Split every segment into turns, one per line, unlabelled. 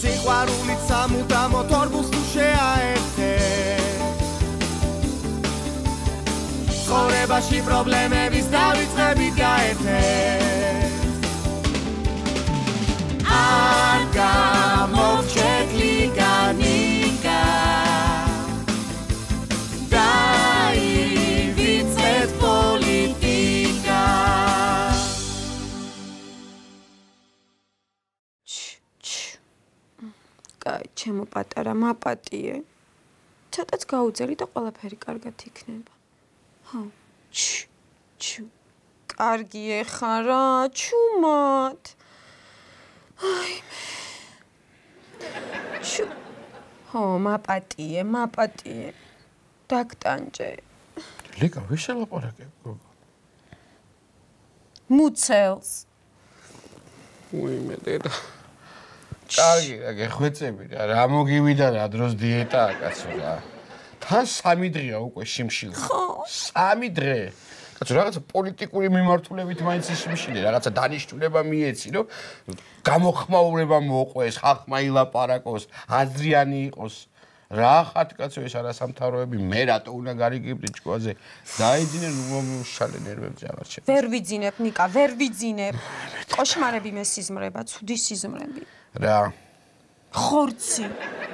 სიყვარულით სამუდამოდ ორბულს თუ შეაერთეთ ცხოვრებაში პრობლემების დავიწყებით გაერთეთ არ გამოვჩეთ ლიგანიკა დაივიწყეთ პოლიტიკა
კაი, ჩემო პატარა მაპატიე. ცოტაც გაუძელი და ყველაფერი კარგად იქნება. ხო. ჩუ. კარგი ეხარა, ჩუმად. აი მე. ჩუ. ხო, მაპატიე. დაგტანჯე.
ლიკა, ვის შელაპარაკებ, გოგო?
მუცელს.
უიმე დედა. კარგი რა გეხვეწები რა მოგივიდა რა დროს დიეტაა კაცო რა თან 3 დღეა უკვე შიმშილი 3 დღე კაცო რაღაცა პოლიტიკური მიმართულებით მაინც შიმშილი რაღაცა დანიშნულება მიეცი რომ გამოხმაურება მოყვეს ხალხმა ილაპარაკოს აზრიანი იყოს რა ხათ კაცო ეს არასამთავროები მე რატო უნდა გარიგებდი ჭკუაზე დაიძინე მომუშალე ნერვებზე აღარ შევა
ვერ ვიძინებ ნიკა ვერ ვიძინებ კოშმარები მე სიზმრება ცუდი სიზმრები
რა
ხორცი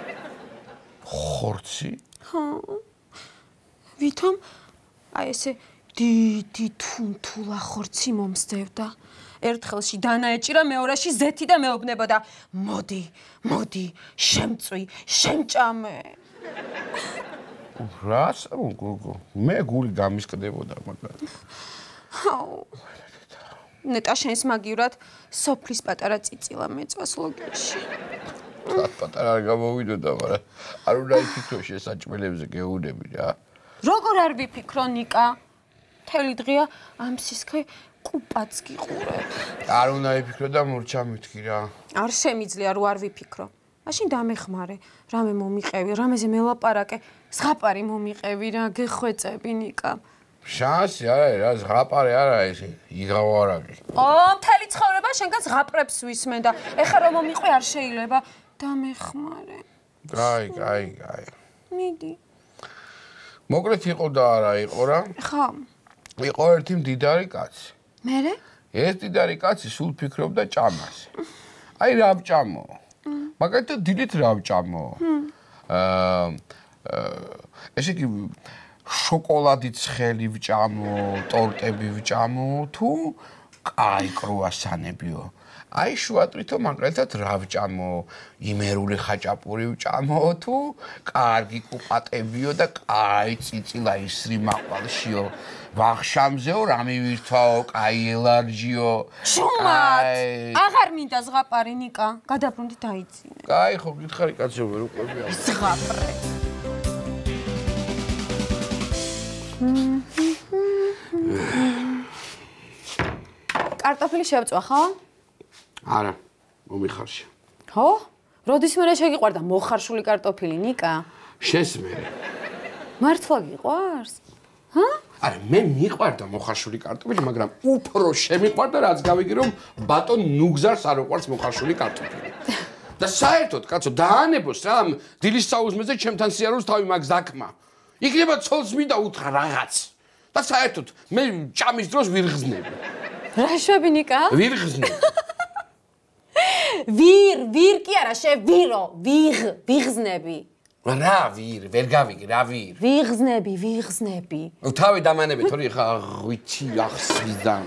ხო ვითომ აი ესე დიდი თუნთულა ხორცი მომსდევდა ერთხელში დანაეჭირა მეორეში ზეთი და მეუბნებოდა მოდი შემწვი შემჭამე
რას გოგო მე გული გამისკდებოდა მაგალითად
ნეტა შენს მაგივრად სოფლის პატარა წიწილა მეწვას ლოგიაში
პატარა არ გამოვიდოდა მაგრამ არ უნდა იფიქრო შესაჭმელებზე გეუნები რა
როგორ არ ვიფიქრო ნიკა მთელი დღეა ამ სისქე კუპაც გიყურებ
არ უნდა იფიქრო და მურჩა მითქი რა
არ შემიძლია რო არ ვიფიქრო მაშინ დამეხმარე რამე მომიყევი რამეზე მელაპარაკე ზღაპარი მომიყევი რა გეხვეწები ნიკა
შანსი არა რა ზღაპარი არა ეს იგავარაკი
მთელი ცხოვრება შენგან ზღაპრებს ვისმენ და ეხლა რომ მომიყვე არ შეიძლება დამეხმარე
კაი
მიდი
მოკლედ იყო და არა იყო რა
ხო
იყო ერთი მდიდარი კაცი
მერე
ეს მდიდარი კაცი სულ ფიქრობდა ჭამას აი რა ვჭამო მაგალითად დილით რა ვჭამო ესე იგი შოკოლადით ცხელი ვჭამო, ტორტები ვჭამო თუ კაი კრუასანებიო. აი შუატვითო მაგალითად რა ვჭამო, იმერული ხაჭაპური ვჭამო თუ კარგი კუპატებიო და კაი წიწილა ისრი მაყვალშიო. ვახშამზეო რამე ვირთვაო, კაი ელარჯიო.
შუმად. აღარ მინდა ზღაპარი ნიკა, გადაბრუნდი დაიწინე.
კაი ხო გითხარი კაცო ვერ უყვებია.
ზღაპრე. კარტოფილი შევწვა ხო?
არა, მომიხარშა.
ხო? როდის მერე შეგიყვარდა მოხარშული კარტოფილი, ნიკა?
შენს მერე.
მართლა გიყვარს? ჰა?
არა, მე მიყვარდა მოხარშული კარტოფილი, მაგრამ უფრო შემიყვარდა რაც გავიგე რომ ბატონ ნუგზარს არ უყვარს მოხარშული კარტოფილი. და საერთოდ, კაცო, დაანებოს რა ამ დილის საუზმეზე ჩემთან სიარულს თავი მაგ ზაქმა. იქნება ცოლს მინდა უთხრა რაღაც. და საერთოდ მე ჭამის დროს ვირღზნები.
რა შვები ნიკა?
ვირღზნები.
ვირ კი არა, ვიღზნები.
რა ვირ, ვერ გავიგე, რა ვირ.
ვიღზნები.
თავი დამანები, თორე ხა ღვიცი ახსვიდან.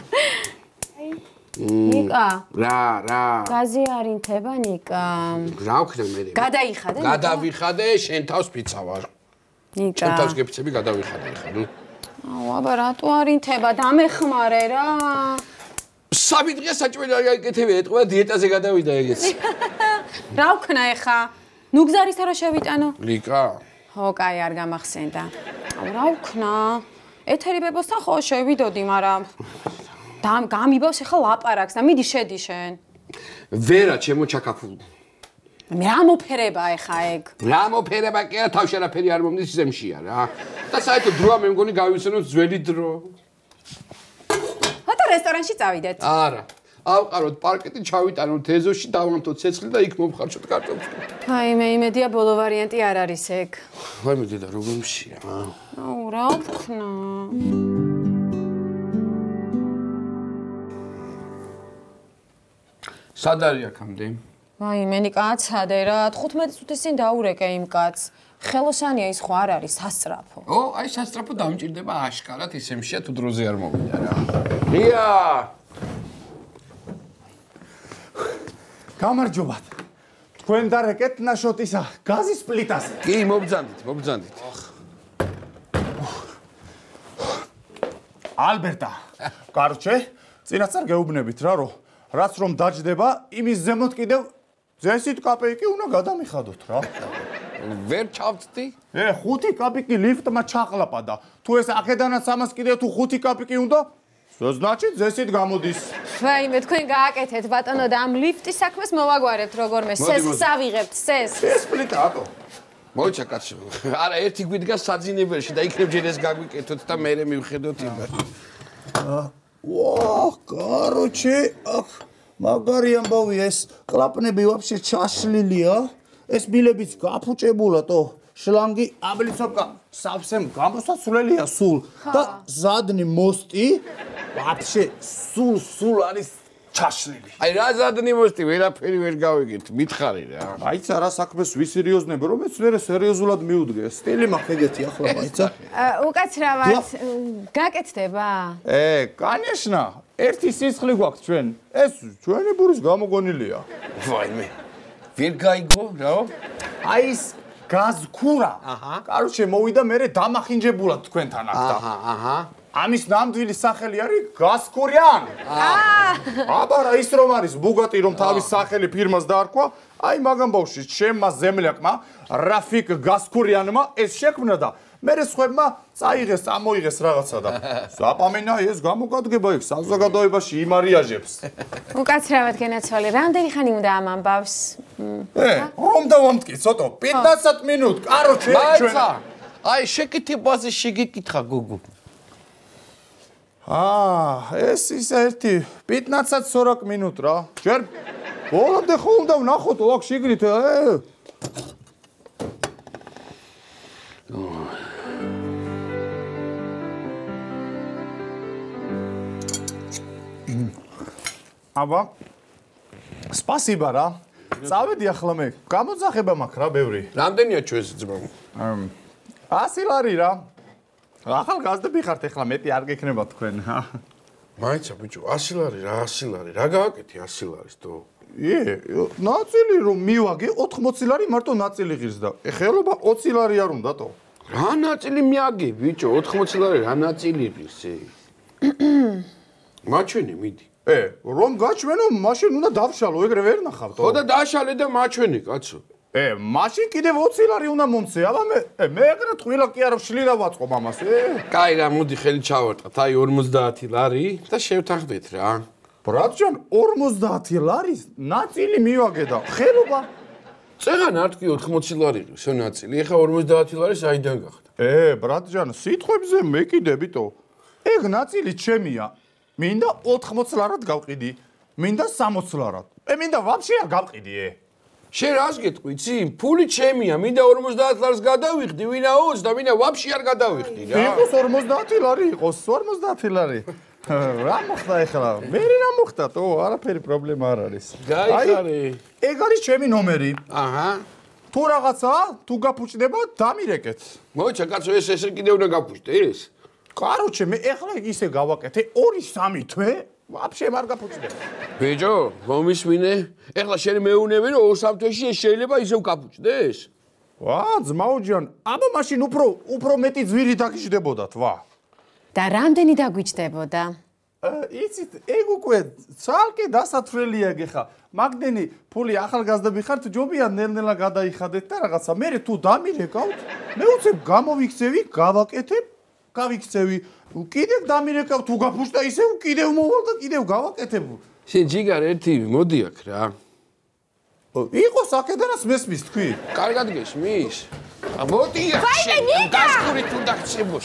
ნიკა.
რა.
გაზი არ ინთება ნიკა.
რა ვქნა მე?
გადაიხადე.
გადავიხადე, შენ თავს პიცავარ.
ნიკა.
შენ თავს გეფიცები გადავიხადე ხა, ნუ.
აუ, აბა რატო არ ინთება? დამეხმარე რა.
3 დღეა საჭმელი არ გაიკეთებია, ეტყობა დიეტაზე გადავიდა ეგეც.
რა ვქნა ეხა? ნუგზარისა რა შევიტანო?
ლიკა.
ხო, კაი, არ გამახსენდა. აუ, რა ვქნა? ეთერი ბებოსთან ხო შევიდოდი, მაგრამ გამიბავს ეხა ლაპარაკს და მიდი შედი შენ.
ვერა, ჩემო ჩაკაფულ.
მე რა მოფერება ეხა ეგ?
რა მოფერება კი არა, თავში არაფერი არ მომდის ზემშია რა. და საერთოდ დროა მე მგონი გავიცანოთ ძველი დრო.
ხოდა რესტორანში წავიდეთ.
არა. ავყაროთ პარკეტი, ჩავიტანოთ ეზოში, დავანთოთ ცეცხლი და იქ მომხარშოთ კარტოფილი.
აი, მე იმედია ბოლო ვარიანტი არ არის ეგ.
ვაი მე დედა როგორ მშია.
აუ, რა ვქნა?
სად არის აქამდე?
ვაი, მენი კაცადე რა, 15 წუთის წინ დაურეკე იმ კაცს. ხელოსანია ის ხო არ არის სასწრაფო.
ო, აი სასწრაფო დამჭირდება აშკარად ისემშია თუ დროზე არ მოვიდა რა. რია!
გამარჯობათ. თქვენ დარეკეთ ნაშოტისა გაზის პლიტაზე.
კი, მობძანდით.
ალბერტა, კარჩე, წინასწარ გეუბნებით რა, რომ რაც რომ დაждდება, იმის ზემოთ კიდევ ზესით კაპეიკი უნდა გადამიხადოთ რა.
ვერ ჩავწდი?
5 კაპიკი ლიფტმა ჩაყლაპა და თუ ეს ახედანაც ამას კიდევ თუ 5 კაპიკი უნდა, значит ზესით გამოდის.
ვაი, მე თქვენ გააკეთეთ ბატონო და ამ ლიფტის საქმეს მოვაგვარებთ როგორმე. სესს ავიღებთ, სესს.
ეს პლიტა ატო.
მოიცა კაცო. არა, ერთი გვიდგა საძინებელში და იქნებ ჯერ ეს გაგვიკეთოთ და მე მივხედოთ იმას.
ვაჰ, კაროჩე, აქ მაგარი ამბავია ეს კლაპნები ვაფშე ჩაშლილია. ეს ბილებიც გაფუჭებულათო. შლანგი აბლიცობკა სავსემ გამოსაცვლელია სულ და ზადნი მოსტი ვაფშე სულ არის ჩაშლილი.
აი რა ზადნი მოსტი ვერაფერი ვერ გავიგეთ, მითხარი რა.
აიცა რა საქმეს ვისერიოზნებ, რომ ეს მერე სერიოზულად მიუდგე. სტილი მაქვს ეგეთი ახლა აიცა.
უკაცრავად გაკეთდება?
კანეშნა, ერთი სისხლი გვაქვს ჩვენ. ეს ჩვენი ბურის გამოგონილია.
ვაიმე. ვერ გაიგო რა?
აი ეს გაზქურა. კაროჩე მოვიდა მერე დამახინჯებულად თქვენთან აქ და. ამის ნამდვილი სახელი არის გაზქურიან. აბა რა ის რომ არის ბუგატი რომ თავის სახელი ფირმას დაარქვა, აი მაგამ ბავშვი ჩემმა ზემლაკმა რაფიკ გაზქურიანმა ეს შექმნა და მერე სხვებმა წაიღეს, წამოიღეს რაღაცა და საპამენა ეს გამოგადგება იქ საზოგადოებაში იმარიაჟებს.
უკაცრავად გენაცვალე, რამდენი ხანი უნდა ამ ამბავს?
რომ დავამტკი ცოტა 15 მინუტ, კაროჩე ჩვენ.
აი შეკითებაზე შეგეკითხა გოგო.
ეს ის ერთი 15-40 მინუტ რა. ჯერ ბოლომდე ხო უნდა ვნახოთ აქ შიგნით. აბა სპასიბა რა. წავედი ახლა მე. გამოძახება მაქვს რა ბევრი.
რამდენია ჩვენს ძმა?
100 ლარი რა. ახალგაზრდები ხართ ახლა მეტი არ გექნება თქვენ.
მაიცა ბიჭო, 100 ლარი რა 100 ლარი? რა გააკეთე 100 ლარის თო?
ნაწილი რომ მივაგე 80 ლარი მარტო ნაწილი ღირს და ეხელობა 20 ლარი არ უნდა თო.
რა ნაწილი მიაგე ბიჭო, 80 ლარი რა ნაწილი ღირს? მაჩვენე მიდი.
რომ გაჩვენო, მაშინ უნდა დავშალო, ეგრე ვერ ნახავ თო.
ხო და დაშალე და მაჩვენე კაცო.
მაშინ კიდევ 20 ლარი უნდა მომცე. აბა მე ეგრე თვილა კი არ ვშლი და ვაწყობ ამას.
კაი რა, მოდი ხელი ჩავარტყათ. აი 50 ლარი და შევთანხმდეთ რა.
ბრატჯან 50 ლარის ნაწილი მივაგე და ხელობა.
წეღან არ თქვი 80 ლარი ღირს ნაწილი. ეხა 50 ლარი საიდან გახდა?
ბრატჯან, სიტყვებზე მეკიდებიტო. ეგ ნაწილი ჩემია. მინდა 80 ლარად გავყიდი. მინდა 60 ლარად. მინდა ვაფშე არ გავყიდი.
შენ რას გეტყვი, იცი? ფული ჩემია, მინდა 50 ლარს გადავიხდი, ვინა 20 და ვინა ვაფშე არ გადავიხდი რა.
იყოს 50 ლარი, იყოს 50 ლარი. რა მოხდა ეხლა? მე რა მოხდა? თო, არაფერი პრობლემა არ არის.
გაიხარე.
ეგ არის ჩემი ნომერი.
აჰა.
თუ რაღაცა, თუ გაფუჭდება, დამირეკეთ.
მოიცა კაცო, ეს კიდე უნდა გაფუჭდეს?
კაროჩე, მე ეხლა ისე გავაკეთე 2-3 თვე, ვაფშე არ გაფუჭდება.
ბიჭო, მომისმინე? ეხლა შენ მეუნები რომ 2-3 თვეში ეს შეიძლება ისევ გაფუჭდეს?
ძმაუჯან, აბა მაშინ უფრო მეტი ძვირი დაგიждდებოდათ,
და რამდენი დაგვიჯდებოდა?
იცით, ეგ უკვე ცალკე დასათვლელია გეხა. მაგდენი ფული ახალგაზრდები ხართ, ჯობია ნელ-ნელა გადაიხადეთ და რაღაცა. მე თუ დამირეკავთ, მე უცებ გამოვიქცევი, გავაკეთებ, გავიქცევი. კიდევ დამირეკავ თუ გაფუჭდა ისევ კიდევ მოვალ და კიდევ გავაკეთებ.
შენ ჯიგარ ერთი მოდი აქ რა.
იყოს აქედანაც მესმის თქვი.
კარგად გესმის? მოდი აქ შენ გასკური თუ დაგწებოს.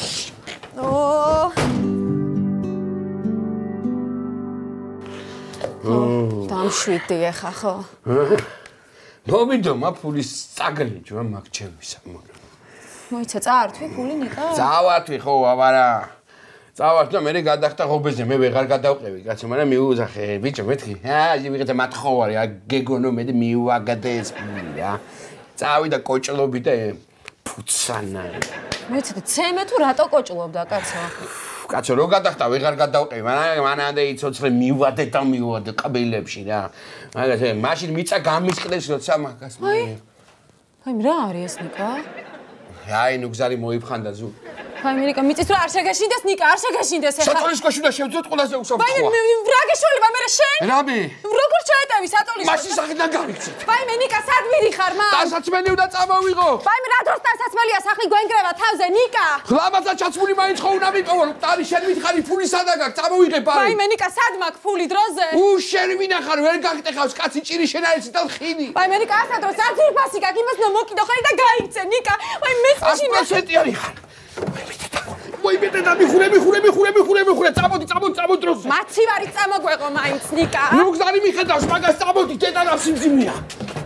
დამშვიდდი ეხა ხო?
მოვიდო მაფულის წაგლიჯვა მაგ ჩემისა მაგრამ.
მოიცა წაართვი ფული ნიკა?
წავართვი ხო აბარა. წავართ და მე გადახტა ხობეზე მე ვეღარ გადავყევი კაცო მაგრამ მიუძახე ბიჭო მეთქი ვიღაცა მათხოვარი გეგონო მე მიუაგდე ეს ფული რა. წავიდა კოჭლობი და ფუცანა.
მოიცა და ცემე თუ რატო კოჭლობდა კაცო?
კაცო რო გადახტა ვეღარ გადავყევი მანამდე იცოცხლე მივადე და მივადე ყბილებში რა. მაგაზე მაშინ მიწა გამისყდეს როცა მაგას მე.
აი რა არის ეს ნიკა?
აი ნუ გზარი მოიფხანდა ზუ.
აი მე ნიკა მიწის რა არ შეგაშინდეს ნიკა არ შეგაშინდეს ეხლა.
საწოლის კოშუნა შევძოთ ყველაზე უსაფრთხოა.
აი რა გეშველება მე შენ?
რამე?
როგორ ჩაეტევი საწოლის?
მაშინ საერთოდ გავიქცეთ.
აი მე ნიკა სად მიდიხარ მა?
დასაცმელი უნდა წამოვიღო.
აი მე რა დროს დასაცმელია სახლი გვენგრევა თავზე ნიკა?
ხლამაცა ჩაცმული მაინც ხო უნდა მიყო რომ ტარი შენ მითხარი ფული სადა გაქვს წამოვიღე პარი.
აი მე ნიკა სად მაქვს ფული დროზე?
შენ ვინახარ ვერ გაგტეხავს კაცი ჭირი შენ არის და ხიდი.
აი მე ნიკა ასა დროს არ ძირფასი გაქვს იმას ნო მოკიდო ხარ და გაიქცე ნიკა. აი მე წიში
100% არის ხარ. მოიბედე და მიხურე წამოდი დროზე.
მაცივარი წამოგვეყო მაინც ნიკა.
ნუ გზარი მიხედავს მაგას წამოდი დედა რა სიმძიმეა.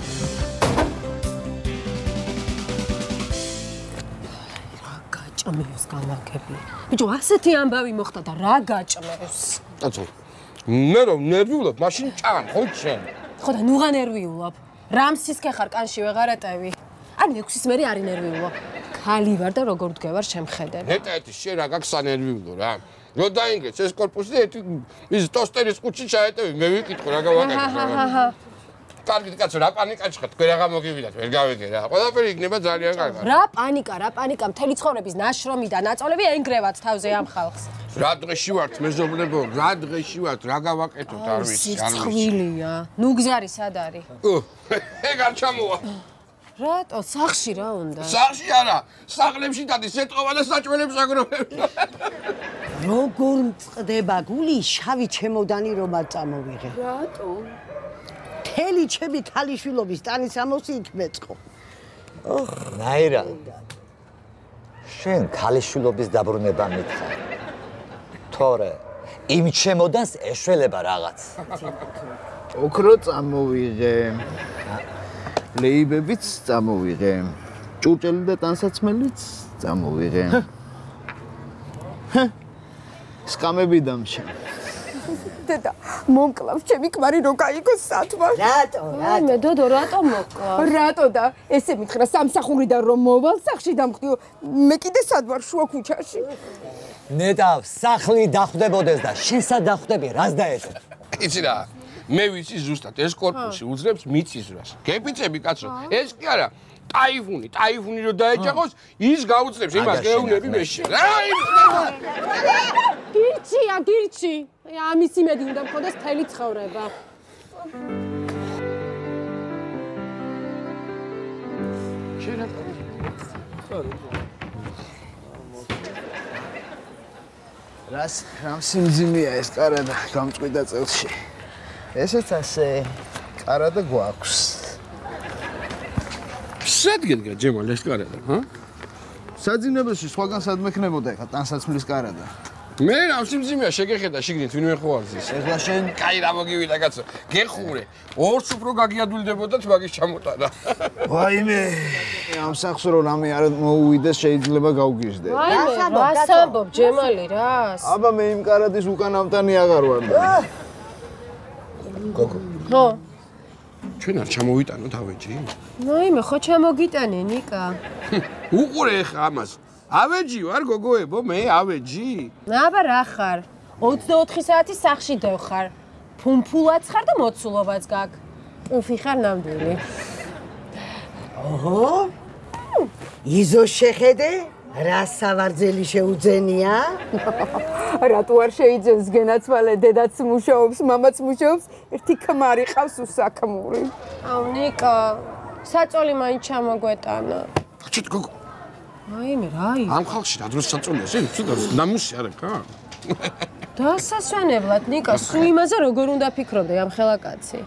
რა გაჭმევს გამარკები. ბიჭო ასეთი ამბავი მოხდა და რა გაჭმევს.
კაცო მე რომ ნერვიულობ მაშინ ჭამ ხო შენ.
ხო და ნუღა ნერვიულობ. რამსის ხარ კანში ვეღარ ეტევი. არ 6-ის მერე არ ინერვიულობ. ხალი ვარ და როგორ ვდგევარ შემხედები.
ნეტა შენ რა გაქვს ანერვიულო რა. რო დაინგრეს ეს корпуსი ერთი ის ტოსტერის ყუთში ჩაეტევი მე ვიკითხო რა გავაკეთე. კარგი კაცო რა პანიკაში ხარ თქვენ რაღა მოგივიდათ ვერ გავიგე რა. ყველაფერი იქნება ძალიან კარგად.
რა პანიკა მთელი ცხოვრების ნაშრომი და ნაწოლები ენგრევათ თავზე ამ ხალხს.
რა დღეში ვართ მეზობლებო რა დღეში ვართ რა გავაკეთოთ არ ვიცი არ ვიცი.
ცხვილია. ნუ გზარი სად არის?
ეგ არ ჩამოვა.
რატო სახში რა უნდა?
სახში არა სახლებში დადის ეტყობა და საჭმელებს აგროვებს.
როგორ მწყდება გული შავი ჩემოდანი რომ არ წამოვიღე.
რატო?
მთელი ჩემი ქალიშვილობის ტანის ამოსი იქ მეწყო.
ნაირა შენ ქალიშვილობის დაბრუნება მითხარ. თორე იმ ჩემოდანს ეშველება რაღაც.
ოქრო წამოვიღე. ლეიბებიც წამოვიღე. ჭურჭელი და ტანსაცმელიც წამოვიღე. სკამები დამჩა.
დედა, მომკლავს ჩემი ქმარი რო გაიგოს სათვა.
რატო?
მე დოდო რატო მოკლავს?
რატო და ესე მითხრა სამსახურიდან რომ მოვალ სახში დამხდიო. მე კიდე სად ვარ შუა ქუჩაში.
ნეტა სახლი დახვდებოდეს და შენ სად დახვდები რას დაეჭო?
იცი რა მე ვიცი ზუსტად ეს корпуსი უძრებს მიწის რას. გეფიცები კაცო ეს კი არა ტაიფუნი რო დაეჭახოს ის გაუძლებს იმას გეუნები მეში.
გირჩი. ამის იმედი უნდა მქონდეს მთელი ცხოვრება.
რამ სიმძიმეა ეს კარადა გამწყვიტა წელში. ესეც ასე კარადა გვაქვს.
სადგენგა ჯემალ ეს კარადა, ჰა?
საძინებელში სხვაგან სად მექნებოდა ეხა ტანსაცმლის კარადა.
მე რამ სიმძიმეა შეგეხედა შიგნით ვინმე ხო არის ეს.
ეხლა შენ
კაი რა მოგივიდა კაცო. გეხურე. ორს უფრო გაგიადვილდებოდათ მაგის ჩამოტანა.
ვაიმე ამ სახს რო რამე არ მოუვიდეს შეიძლება გავგიჟდე.
ვაიმე რას ამბობ ჯემალი რას?
აბა მე იმ კარადის უკანავტანი აღარ ვარ და.
გოგო.
ხო.
ჩვენ არ ჩამოვიტანოთ ავეჯი?
ვაიმე ხო ჩამოგიტანე ნიკა.
უყურე ხა ამას. ავეჯი ვარ გოგოებო მე ავეჯი?
აბა რა ხარ? 24 საათი სახში დევხარ. ფუმფულაც ხარ და მოცულობაც გაქვს. პუფი ხარ ნამდვილი.
ოჰო. იზო შეხედე? რა სავარძელი შეუძენია?
რატო არ შეიძენს გენაცვალე დედაც მუშაობს, მამაც მუშაობს, ერთი ქმარი ყავს უსაქმური.
აუ ნიკა, საწოლი მაინც ჩამოგვეტანა.
ხჩით გოგო.
აიმე რა ის?
ამ ხალხში რა დროს საწოლია შენ? ცოტა ნამუსი არა ხა?
დასასვენებლად ნიკა, სულ იმაზე როგორ უნდა ფიქრობდე ამ ხელაკაცი?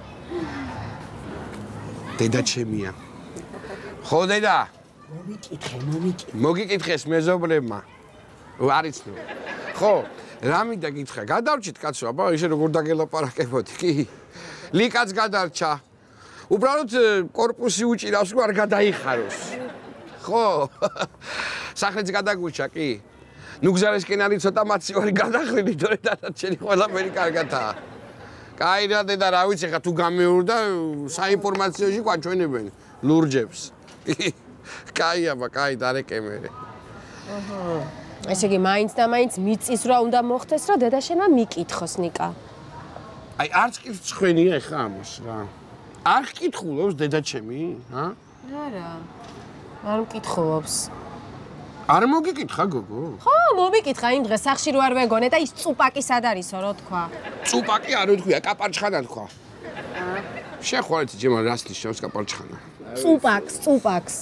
დედა ჩემია. ხო დედა? მოგიკითხეს მეზობლებმა. არ იცნობ. ხო, რა მინდა გითხრა? გადავჭით კაცო, აბა ისე როგორ დაგელაპარაკებოდი, კი? ლიკაც გადარჩა. უბრალოდ корпуსი უჭირავს, რომ არ გადაიხაროს. ხო? სახეც გადაგურჩა კი? ნუ გზარისკენ არის ცოტა მაცივარი გადახრილი, თორე დანარჩენი ყველაფერი კარგადაა. კაი რა დედა, რა ვიცი, ხა თუ გამეორდა საინფორმაციოში ყვაჩვენებენ ლურჯებს. კაი აბა, კაი დარეკემერე.
ესე იგი, მაინც და მაინც მიწის რა უნდა მოხდეს, რომ დედა შენმა მიკითხოს ნიკა.
აი, არც კი ცხენია ხა ამას რა. არ გკითხულობს დედა ჩემი, ჰა?
არა. არ მკითხულობს.
არ მოგიკითხა გოგო?
ხო, მომიკითხა იმ დღეს სახში რო არ ვეგონე და ის წუპაკი სად არისო, რო თქვა.
წუპაკი არ ვთქვია, კაპარჩხანა თქვა. შეხვალეთ ჯემა რას ნიშნავს კაპარჩხანა?
წუპაკს.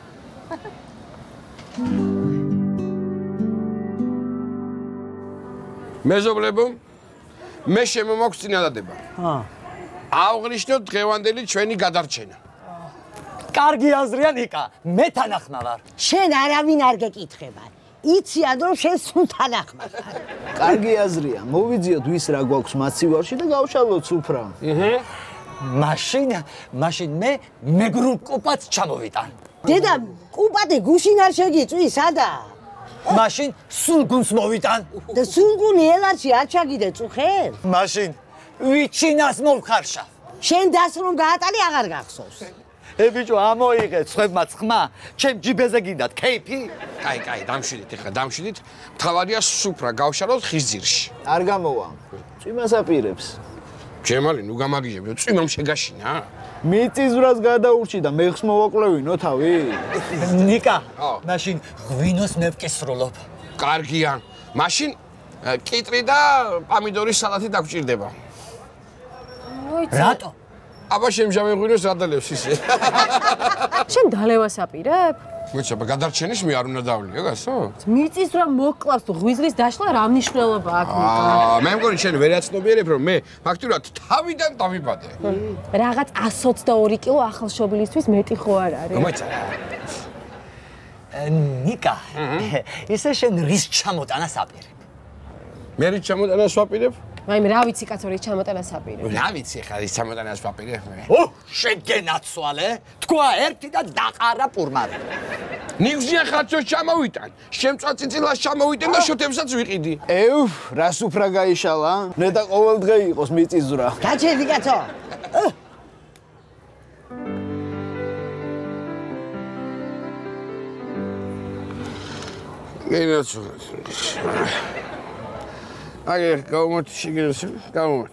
მეზობლებო, მე შემომაქვს წინადადება. აღვნიშნოთ დღევანდელი ჩვენი გადარჩენა.
კარგი აზრია ნიკა, მე თანახმა ვარ.
შენ არავინ არ გეკითხება. იციან რომ შენ სულ თანახმა ვარ.
კარგი აზრია, მოვიძიოთ ვის რა გვაქვს მაცივარში და გავშალოთ სუფრა.
მაშინ მე მეგრულ კუპაც ჩამოვიტან.
დედა, კუპატი გუშინ არ შეგიწვის, სადა?
მაშინ სულგუნს მოვიტან.
და სულგუნი ელარში არ ჩაგიდე წუხერ?
მაშინ ვიჩინას მოვხარშა.
შენ დასრომ გაატალი აღარ გახსოვს.
ბიჭო, ამოიღე ცხებმა ცხმა, ჩემ ჯიბეზე გინდათ კეიფი?
კაი, დამშვიდით ეხლა, დამშვიდით. თავადია სუფრა გავშალოთ ხის ძირში.
არ გამოვა. წვიმას აპირებს.
ჯემალი, ნუ გამაგიჟები, წვიმამ შეგაშინა.
მიწისძვრას გადაურჩი და მეხს მოვაკლევინო თავი.
ნიკა, მაშინ ღვინოს მე ვკისრულობ.
კარგია. მაშინ კიტრი და პამიდორის სალათი დაგჭირდება.
რატო?
აბა შემჟამე ღვინოს რადალევს ისე.
შენ დალევას აპირებ?
მოიცა, გადარჩენის მე არ უნდა დავლიო, გასო?
მიწის რა მოკლავს თუ ღვიძლის დაშლა რა მნიშვნელობა აქვს ნიკა?
მე მგონი შენ ვერ აცნობიერებ რომ მე ფაქტურად თავიდან დავიბადე.
რაღაც 122 კილო ახალშობილისთვის მეტი ხო არ არის?
მოიცა.
ნიკა, ისე შენ რის ჩამოტანას აპირებ?
მე რის ჩამოტანას ვაპირებ?
მაიმე რა ვიცი კაცო რის ჩამოტანას აპირებ?
რა ვიცი ხა რის ჩამოტანას ვაპირებ მე?
შეგენაცვალე, თქვა ერთი და დაყარა პურმარი.
ნიგვზიან ხაცოს ჩამოვიტან, შემწვაწიწილას ჩამოვიტან და შოთებსაც ვიყიდი.
რა სუფრა გაიშალა? ნეტა ყოველ დღე იყოს მიწისძვრა.
გაჩერდი კაცო.
აგე გავუმოთ შეგერს, გავუმოთ.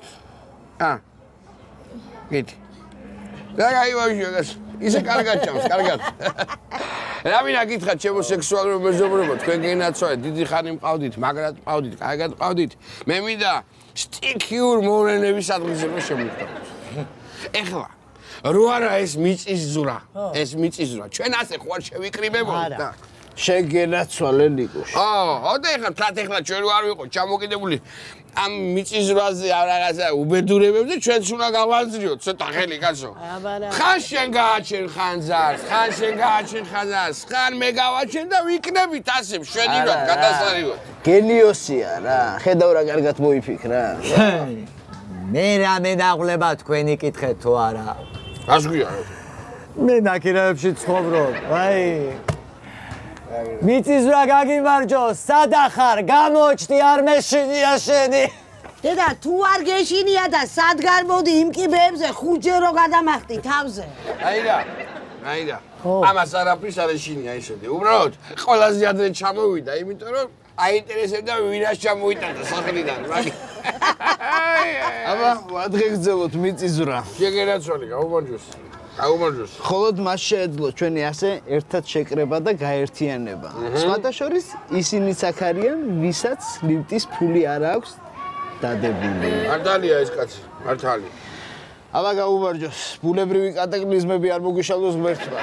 გეთი. და გაივაშიოს, ისე კარგად ჩავს, კარგად. რა მინდა გითხრათ ჩემო სექსუალურ მეზობლებო, თქვენ გენაცვალეთ, დიდი ხანი მყავდით, მაგრად მყავდით, კარგად მყავდით. მე მინდა სტიქიურ მოვლენების ადგილზე შემოვიდეთ. ეხლა რო არა ეს მიწისძვრა, ჩვენ ასე ხო არ შევიკრიბებოდით და
შეგენაცვალე ნიკოш.
და ეხლა ჩვენ არ ვიყო ჩამოკიდებული ამ მიწისძვრაზე რაღაცა უბედურებებზე ჩვენც უნდა გავანძრიოთ ცოტა ხელი კაცო. ხან შენ გააჩენ ხანძარს, ხან მე გავაჩენ და ვიქნებით ასე მშვენივრად გადასარივად.
გენიოსია რა, ხედავ რა კარგად მოიფიქრა.
მე რამე დაღლება თქვენი კითხეთ თუ არა?
რას გვია?
მე ნაკირეებში ცხოვრობ, აი მიწისძვრა გაგიმარჯო, სადახარ, გამოჩდი არ მეშინია შენი.
დედა, თუ არ გეშინია და სად გარმოდი იმ კიბეებზე ხუჯე რო გადამახტი თავზე.
აიდა. ამას არაფრის არ ეშინია ისეთი. უბრალოდ ყველაზე ადრე ჩამოვიდა, იმიტომ რომ აინტერესებდა ვინას ჩამოიტანდა სახელიდან, მაგ.
აბა, ადრე გძელოთ მიწისძვრა.
შეგენაცვალე, გაუმარჯოს.
ხოლოდ მას შეეძლო ჩვენი ასე ერთად შეკრება და გაერთიანება. სხვათა შორის ისინიც აქ არიან, ვისაც ლიფტის ფული არ აქვს დადებული.
მართალია ეს კაცი, მართალი.
აბა გაუმარჯოს, ბუნებრივი კატაკლიზმები არ მოგვიშალოს ღმერთმა.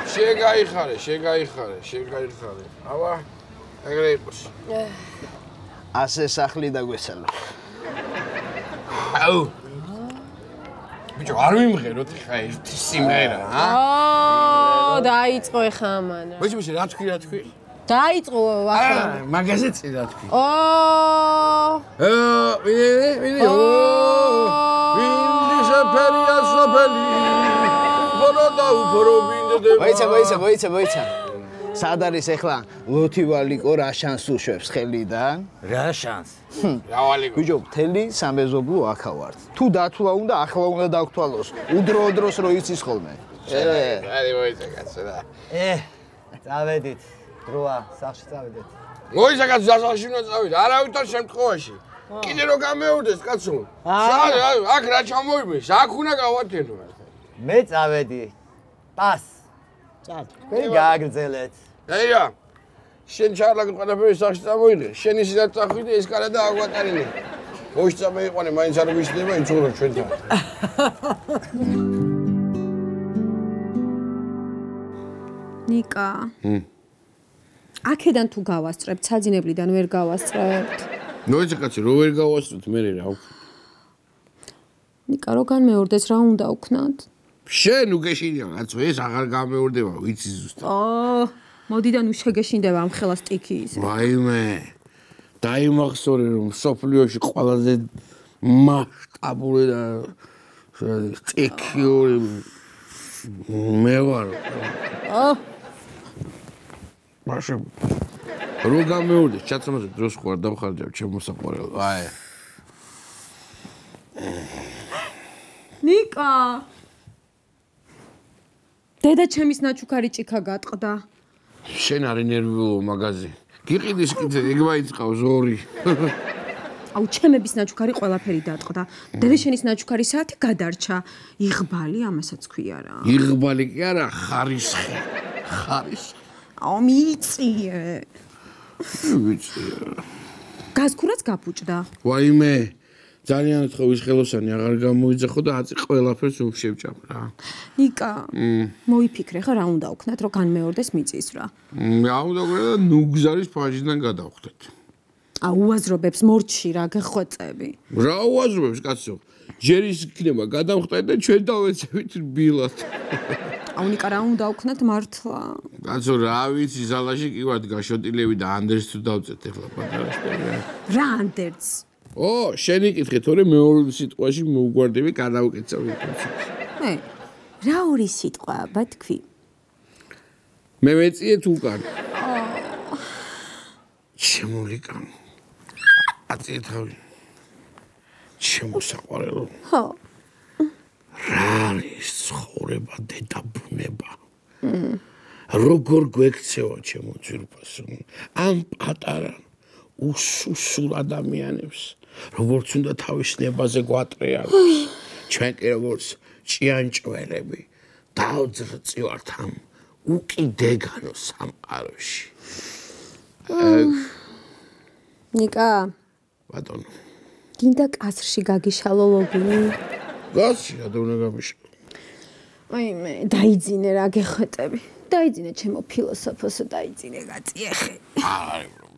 შეგაიხარე. აბა, ეგრე იყოს.
ასე სახლი დაგვესალა.
აუ. ბიჭო, არ ვიმღეროთ ხა ერთი სიმღერა, ა?
დაიწყო ეხა ამან.
ბიჭო, რა თქვი?
დაიწყო ახლა.
მაგაზე წი რა თქვი?
ვინდი საფერიას
სახელი ბოლო და უფრო მინდება
მოიცა სად არის ახლა ლოთივალიკო რა შანს უშვებს ხელიდან
რა შანს
რავალიკო
ბიჭო მთელი სამეზობლო აქა ვართ თუ დათვლა უნდა ახლა უნდა დაგთვალოს უდროოდროს რო იცის ხოლმე
აი მოიცა კაცო რა
წავედით დროა სახში წავედით
მოიცა კაცო სასახლში უნდა წავიდე არავითარ შემთხვევაში კიდე რო გამეორდეს კაცო აქ რა ჩამოიმეს აქ უნდა გავათენო
მე წავედი პას მე გააგრძელეთ
ეია შენ ჩარლაკ ყველაფერი სახში წამოიღე შენი სინათ წახვიდე ეს კარა და აგვატარინე მოიშ წამეიყვანე მაინც არ მიშდება იცხოვრო ჩვენთან
ნიკა აქედან თუ გავასწრებთ საძინებლიდან ვერ გავასწრებთ
მოიცა კაცო რო ვერ გავასწრებთ მე რა ვქნა
ნიკა რო განმეორდეს რა უნდა ვქნათ
შენ უგეშინია კაცო ეს აღარ გამეორდება ვიცი ზუსტად
მოდი და ნუ შეგეშინდება ამ ხელა სტიქის
ვაიმე დაიმახსოვრე რომ სოფლიოში ყველაზე მასშტაბური და სტიქიური მე ვარ მაშინ რო გამეორდეს ჩაცმაზე დროს ხوار დავხარჯავ ჩემ მოსაყვარელო აი
ნიკა დედა ჩემის ნაჩუქარი ჭიქა გატყდა
შენ არი ნერვიულო მაგაზი გიყიდის კიდე ეგ მაიწყავს ორი
აუ ჩემების ნაჩუქარი ყველაფერი დატყდა დედა შენის ნაჩუქარი საათი გადარჩა იღბალი ამასაც ქვია რა
იღბალი კი არა ხარისხი
აუ მიიწიე
ვიცი
გაზქურაც გაფუჭდა
ვაიმე ძალიან თხოვის ხელოსანი აღარ გამოიძახო და აწი ყველაფერს უშევჭამ რა
ნიკა მოიფიქრე ხა რა უნდა ვქნათ რომ განმეორდეს მიწის რა
რა უნდა ვქნა და ნუგზარის ფაჟიდან გადავხდეთ
აუაზრობებს მორჩი რა გეხვეწები
რა უაზრობებს კაცო ჯერ ის იქნება გადავხდეთ და ჩვენ დავეცევით რბილად
აუ ნიკა რა უნდა ვქნათ მართლა
კაცო რა ვიცი ზალაში კი ვართ გაშოტილები და ანდერს თუ დავწეთ ახლა პატარა შტები
რა ანდერს
შენი კითხე თორე მეორე სიტყვაში მოუგვარდები გადავკეცავ
მე რა ორი სიტყვა აბა თქვი
მე მეწიეთ უკან შემოლიკან აწეთავი შემოსაყვარელო
ხო
რა არის ცხოვრება დედაბუნება როგორ გვექცევა ჩემო ძვირფასო ამ პატარა უსუსულ ადამიანებს როგორც უნდა თავის ნებაზე გვატრიალებს ჩვენ კი როგორც ჭიანჭველები დავძრწივართ ამ უკიდეგანო სამყაროში
ნიკა
ბატონო
გინდა კაცრში გაგიშალო ლოგინი
გასში რა უნდა გამიშალო
აი მე დაიძინე რა გეხეტები დაიძინე ჩემო ფილოსოფოსო დაიძინე გაწიეხე
არა